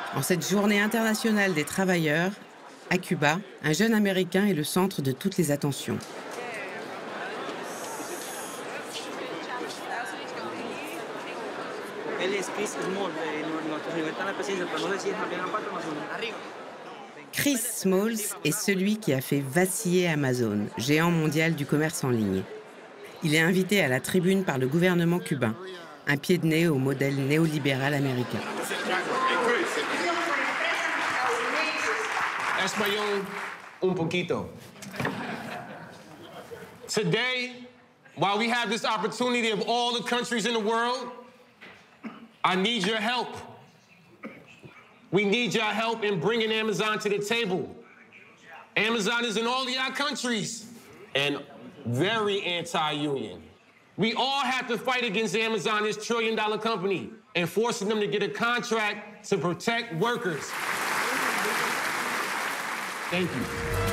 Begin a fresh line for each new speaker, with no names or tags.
En cette journée internationale des travailleurs, à Cuba, un jeune Américain est le centre de toutes les attentions. Chris Smalls est celui qui a fait vaciller Amazon, géant mondial du commerce en ligne. Il est invité à la tribune par le gouvernement cubain, un pied de nez au modèle néolibéral américain.
Español un poquito. Today, while we have this opportunity of all the countries in the world, I need your help. We need your help in bringing Amazon to the table. Amazon is in all of our countries and very anti-union. We all have to fight against Amazon, this trillion-dollar company, and forcing them to get a contract to protect workers. Thank you.